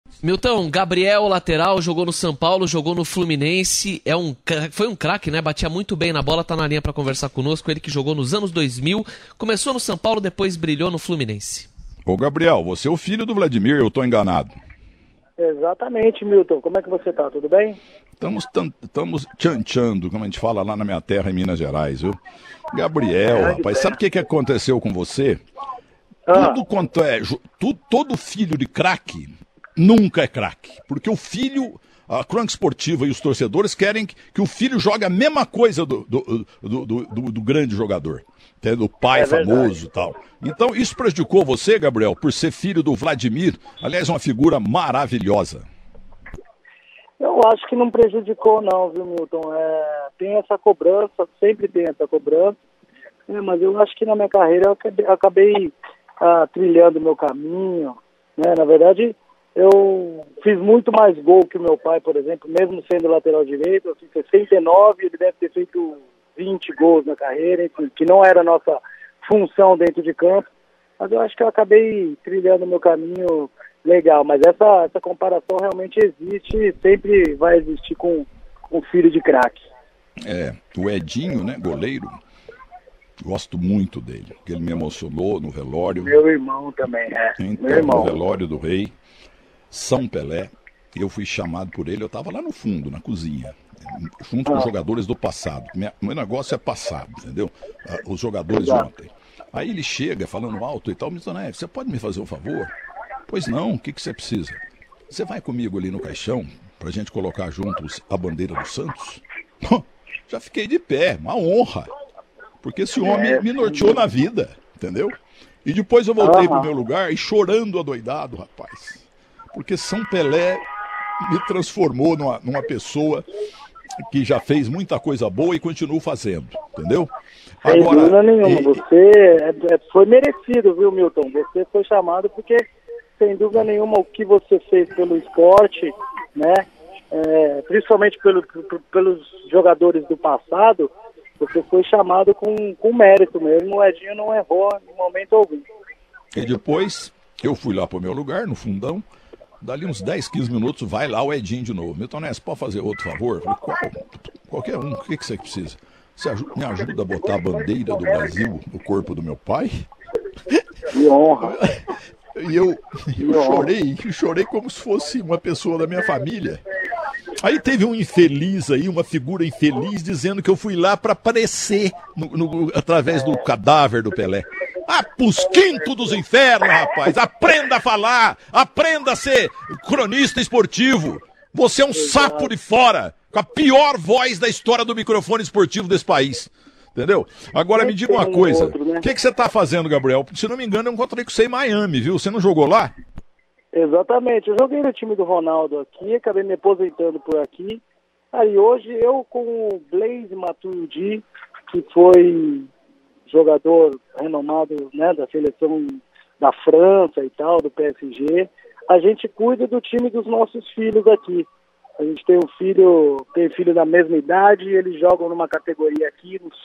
Milton, Gabriel, lateral, jogou no São Paulo, jogou no Fluminense, foi um craque, né? Batia muito bem na bola, tá na linha pra conversar conosco, ele que jogou nos anos 2000, começou no São Paulo, depois brilhou no Fluminense. Ô Gabriel, você é o filho do Vladimir, eu tô enganado. Exatamente, Milton. Como é que você tá? Tudo bem? Estamos tchan-tchando, como a gente fala lá na minha terra, em Minas Gerais, viu? Gabriel, rapaz, sabe o que aconteceu com você? Tudo quanto é... Todo filho de craque nunca é craque. Porque o filho, a crônica esportiva e os torcedores querem que o filho jogue a mesma coisa do grande jogador. Do pai famoso e tal. Então, isso prejudicou você, Gabriel, por ser filho do Vladimir. Aliás, uma figura maravilhosa. Eu acho que não prejudicou não, viu, Milton? Tem essa cobrança, sempre tem essa cobrança, mas eu acho que na minha carreira eu acabei trilhando o meu caminho, né? Na verdade, eu fiz muito mais gol que o meu pai, por exemplo, mesmo sendo lateral direito. Eu fiz 69, ele deve ter feito 20 gols na carreira, enfim, que não era a nossa função dentro de campo, mas eu acho que eu acabei trilhando o meu caminho legal, mas essa comparação realmente existe, sempre vai existir com filho de craque. O Edinho, né, goleiro, gosto muito dele, porque ele me emocionou no velório. Meu irmão também, Então, meu irmão. No velório do rei, São Pelé, eu fui chamado por ele, eu estava lá no fundo, na cozinha, junto com os jogadores do passado. Meu negócio é passado, entendeu? Os jogadores de ontem. Aí ele chega falando alto e tal, me diz, você pode me fazer um favor? Pois não, o que você precisa? Você vai comigo ali no caixão, pra gente colocar juntos a bandeira do Santos? Já fiquei de pé, uma honra. Porque esse homem me norteou na vida, entendeu? E depois eu voltei pro meu lugar e chorando adoidado, rapaz. Porque São Pelé me transformou numa pessoa que já fez muita coisa boa e continua fazendo, entendeu? Sem dúvida nenhuma, você foi merecido, viu, Milton? Você foi chamado porque, sem dúvida nenhuma, o que você fez pelo esporte, né? Principalmente pelos jogadores do passado, você foi chamado com mérito mesmo. O Edinho não errou em momento algum. E depois eu fui lá pro meu lugar, no fundão. Dali uns 10, 15 minutos, vai lá o Edinho de novo. Milton Neves, pode fazer outro favor? Eu falei, qualquer um, o que você precisa? Você me ajuda a botar a bandeira do Brasil no corpo do meu pai? Que honra! E eu chorei como se fosse uma pessoa da minha família. Aí teve um infeliz aí, uma figura infeliz, dizendo que eu fui lá para aparecer através do cadáver do Pelé. Pros quintos dos infernos, rapaz! Aprenda a falar! Aprenda a ser cronista esportivo! Você é um sapo de fora, com a pior voz da história do microfone esportivo desse país. Entendeu? Agora me diga uma coisa. O que você tá fazendo, Gabriel? Se não me engano, eu encontrei com você em Miami, viu? Você não jogou lá? Exatamente. Eu joguei no time do Ronaldo aqui, acabei me aposentando por aqui. Aí hoje eu com o Blaise Matuidi, que foi jogador renomado, né, da seleção da França e tal, do PSG, a gente cuida do time dos nossos filhos aqui. A gente tem tem filho da mesma idade, eles jogam numa categoria aqui, no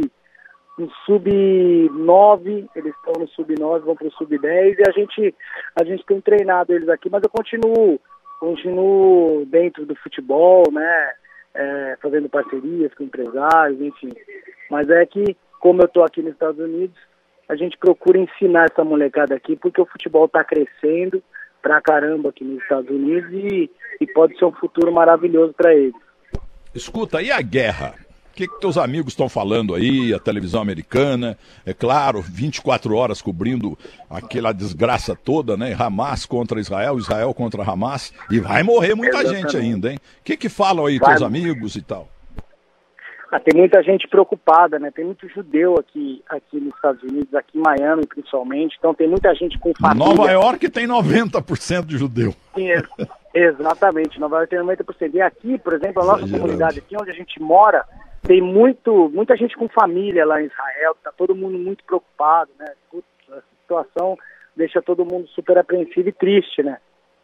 sub-9, eles estão no sub-9, vão pro sub-10, e a gente tem treinado eles aqui, mas eu continuo dentro do futebol, né, fazendo parcerias com empresários, enfim. Mas é que, como eu estou aqui nos Estados Unidos, a gente procura ensinar essa molecada aqui, porque o futebol está crescendo pra caramba aqui nos Estados Unidos e pode ser um futuro maravilhoso para eles. Escuta, e a guerra? O que teus amigos estão falando aí, a televisão americana? É claro, 24 horas cobrindo aquela desgraça toda, né? Hamas contra Israel, Israel contra Hamas, e vai morrer muita gente ainda, hein? O que falam aí teus amigos e tal? Tem muita gente preocupada, né? Tem muito judeu aqui nos Estados Unidos, aqui em Miami principalmente, então tem muita gente com família. Nova York tem 90% de judeu. Sim, exatamente, Nova York tem 90%. E aqui, por exemplo, a nossa comunidade aqui onde a gente mora, tem muita gente com família lá em Israel, tá todo mundo muito preocupado, né? Putz, a situação deixa todo mundo super apreensivo e triste, né?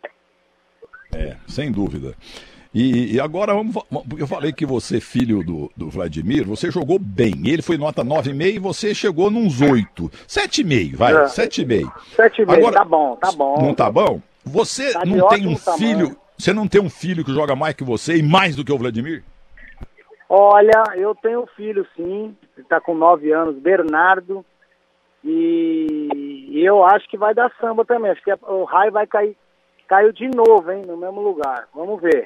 Sem dúvida. E agora eu falei que você, filho do Vladimir, você jogou bem. Ele foi nota 9,5 e você chegou nos 8. 7,5, vai, 7,5. 7,5, agora, tá bom. Não tá bom? Você Tá de não tem ótimo um tamanho. filho, você não tem um filho que joga mais que você e mais do que o Vladimir? Olha, eu tenho um filho, sim. Ele tá com 9 anos, Bernardo. E eu acho que vai dar samba também. Acho que o raio vai cair. Caiu de novo, hein, no mesmo lugar. Vamos ver.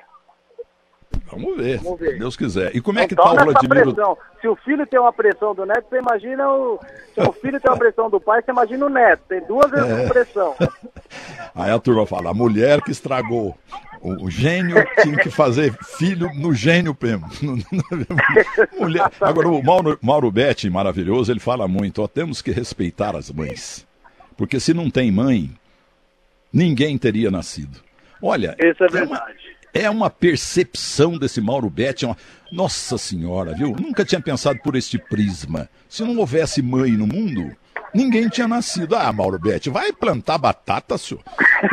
Vamos ver, Vamos ver. se Deus quiser. E como é que Então, tá o nessa Vladimir? pressão. Se o filho tem uma pressão do neto, você imagina Se o filho tem uma pressão do pai, você imagina o neto. Tem duas vezes pressão. Aí a turma fala, a mulher que estragou. O gênio tinha que fazer filho no gênio mesmo. Mulher. Agora, o Mauro Betti, maravilhoso, ele fala muito, ó, temos que respeitar as mães. Porque se não tem mãe, ninguém teria nascido. Olha, Isso é verdade. É uma percepção desse Mauro Betti. Nossa Senhora, viu? Nunca tinha pensado por este prisma. Se não houvesse mãe no mundo, ninguém tinha nascido. Ah, Mauro Betti, vai plantar batata, senhor.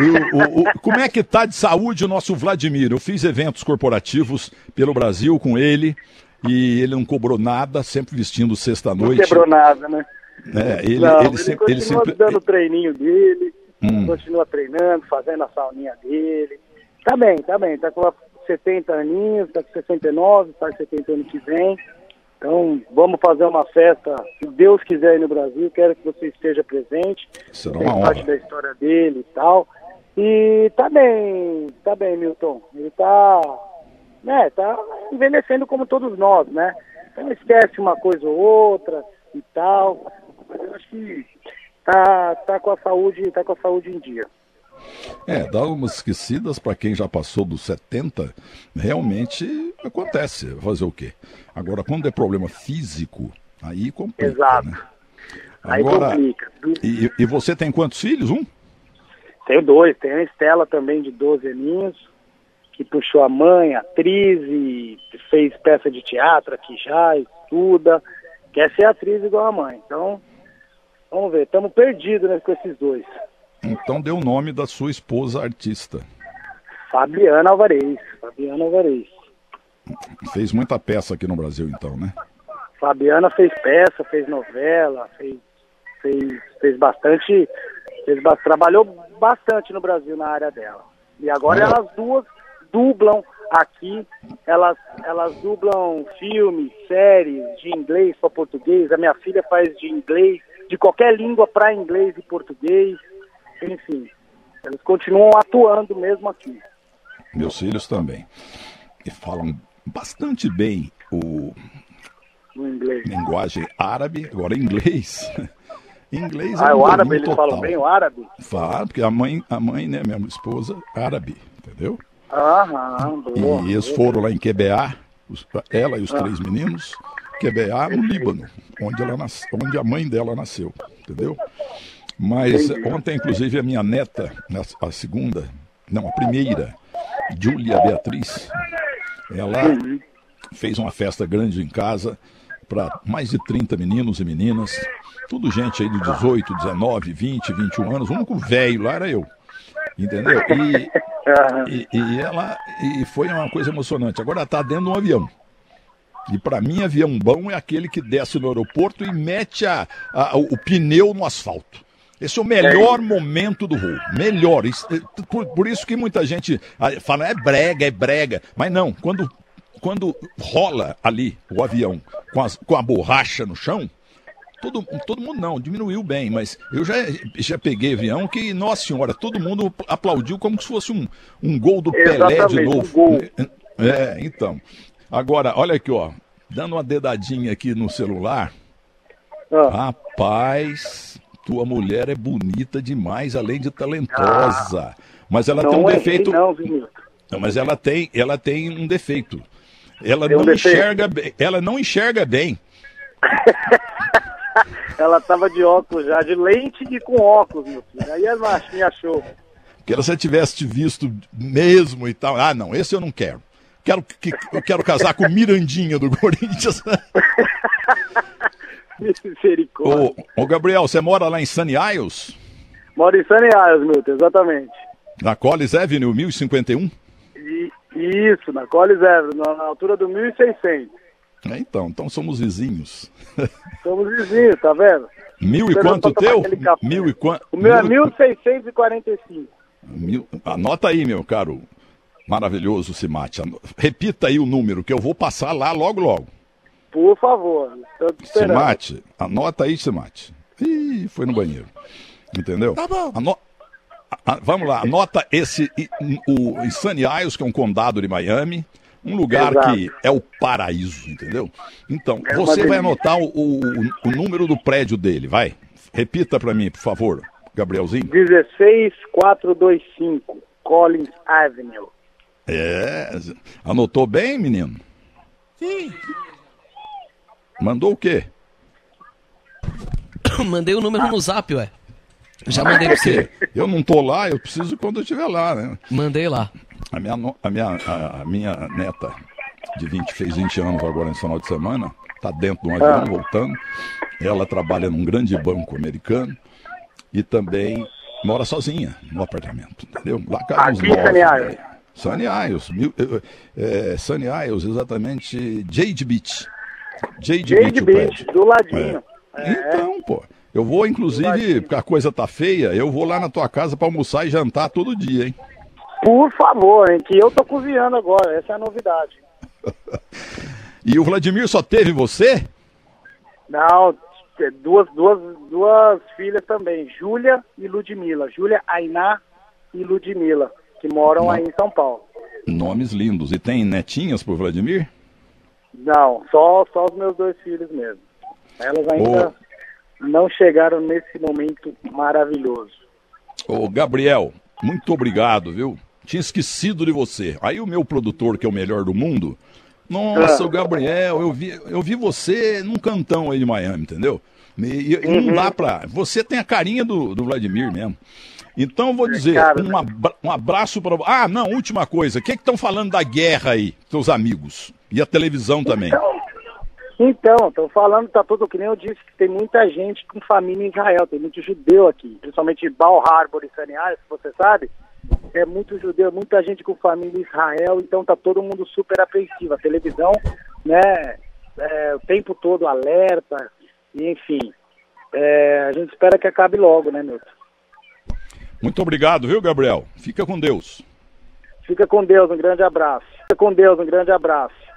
Como é que tá de saúde o nosso Vladimir? Eu fiz eventos corporativos pelo Brasil com ele e ele não cobrou nada, sempre vestindo sexta-noite. Não quebrou nada, né? Ele continua dando o treininho dele, continua treinando, fazendo a sauninha dele. Tá bem, tá com 70 aninhos, tá com 69, faz 70 anos que vem. Então, vamos fazer uma festa, se Deus quiser, aí no Brasil. Quero que você esteja presente. Será uma honra. Parte da história dele e tal. E tá bem, Milton. Ele tá envelhecendo como todos nós, né? Então, esquece uma coisa ou outra e tal. Mas eu acho que tá com a saúde em dia. Dá umas esquecidas para quem já passou dos 70, realmente acontece, fazer o quê? Agora, quando é problema físico, aí complica, Exato. né? Aí Agora, complica. E você tem quantos filhos? Um? Tenho 2, tem a Estela também de 12 aninhos, que puxou a mãe, atriz, e fez peça de teatro aqui já, estuda, quer ser atriz igual a mãe. Então, vamos ver, estamos perdidos, né, com esses 2. Então deu o nome da sua esposa artista. Fabiana Alvarez. Fez muita peça aqui no Brasil, então, né? Fabiana fez peça, fez novela, fez bastante, trabalhou bastante no Brasil na área dela. E agora elas duas dublam aqui, elas dublam filmes, séries de inglês para português. A minha filha faz de inglês, de qualquer língua para inglês e português. Enfim, eles continuam atuando mesmo aqui. Meus filhos também. E falam bastante bem o inglês. Linguagem árabe, agora inglês. Inglês o árabe, eles falam bem o árabe? Fala, porque a mãe, né, minha esposa, árabe, entendeu? Boa. E eles foram lá em QBA, ela e os 3 meninos, QBA no Líbano, onde a mãe dela nasceu, entendeu? Mas ontem, inclusive, a minha neta, a primeira, Júlia Beatriz, ela fez uma festa grande em casa para mais de 30 meninos e meninas, tudo gente aí de 18, 19, 20, 21 anos, o único velho lá era eu, entendeu? E foi uma coisa emocionante. Agora ela está dentro de um avião. E para mim, avião bom é aquele que desce no aeroporto e mete o pneu no asfalto. Esse é o melhor momento do voo. Melhor. Por isso que muita gente fala, é brega. Mas não, quando rola ali o avião com a borracha no chão, todo mundo não, diminuiu bem, mas eu já peguei avião que, nossa senhora, todo mundo aplaudiu como se fosse um gol do Pelé de novo. Um gol. Então. Agora, olha aqui, ó, dando uma dedadinha aqui no celular. Rapaz, tua mulher é bonita demais, além de talentosa. Mas ela tem um defeito. Mas ela tem um defeito. Ela não enxerga bem. Ela tava de óculos já, de lente e com óculos, meu filho. Aí me achou. Que ela se tivesse te visto mesmo e tal. Ah, não, esse eu não quero. Eu quero casar com Mirandinha do Corinthians. Misericórdia. Ô, Gabriel, você mora lá em Sunny Isles? Moro em Sunny Isles, Milton, exatamente. Na Collins Avenue, 1051? Isso, na Collins Avenue, na altura do 1600. Então somos vizinhos. Somos vizinhos, tá vendo? Mil e quanto teu? O meu é 1645. Anota aí, meu caro maravilhoso Cimate. Repita aí o número que eu vou passar lá logo, logo. Por favor. Cimate, anota aí, Cimate. Ih, foi no banheiro. Entendeu? Tá bom. Vamos lá, anota o Sunny Isles, que é um condado de Miami, um lugar Exato. que é o paraíso, entendeu? Então, você vai anotar o número do prédio dele, vai. Repita para mim, por favor, Gabrielzinho. 16425 Collins Avenue. Anotou bem, menino? Sim. Mandou o quê? Mandei o número no zap, ué. Já mandei pra você. Eu não tô lá, eu preciso quando eu estiver lá, né? Mandei lá. A minha neta fez 20 anos agora nesse final de semana, tá dentro de um avião voltando. Ela trabalha num grande banco americano e também mora sozinha no apartamento, entendeu? Lá cai uns Aqui, 9, Sunny Isles. Sunny Isles, Sunny Isles, exatamente, Jade Beach. Jade Beach, o Beach, prédio. do ladinho. Então, pô, eu vou, inclusive, porque a coisa tá feia, eu vou lá na tua casa pra almoçar e jantar todo dia, hein? Por favor, hein, que eu tô cozinhando agora, essa é a novidade. E o Vladimir só teve você? Não, duas filhas também, Júlia e Ludmila. Júlia, Ainá e Ludmila, que moram aí em São Paulo. Nomes lindos. E tem netinhas pro Vladimir? Não, só os meus 2 filhos mesmo. Elas ainda não chegaram nesse momento maravilhoso. Ô, Gabriel, muito obrigado, viu? Tinha esquecido de você. Aí o meu produtor, que é o melhor do mundo, nossa, o Gabriel, eu vi você num cantão aí de Miami, entendeu? E não dá pra... Você tem a carinha do Vladimir mesmo. Então eu vou dizer, um abraço para... Ah, não, última coisa. O que estão falando da guerra aí, seus amigos? E a televisão também. Então, estão falando, tá tudo que nem eu disse, que tem muita gente com família em Israel, tem muito judeu aqui, principalmente Bal Harbor e Sunny Isles, você sabe, é muito judeu, muita gente com família em Israel, então tá todo mundo super apreensivo, a televisão, né, o tempo todo alerta, e enfim, a gente espera que acabe logo, né, Milton? Muito obrigado, viu, Gabriel? Fica com Deus. Fica com Deus, um grande abraço. Fica com Deus, um grande abraço.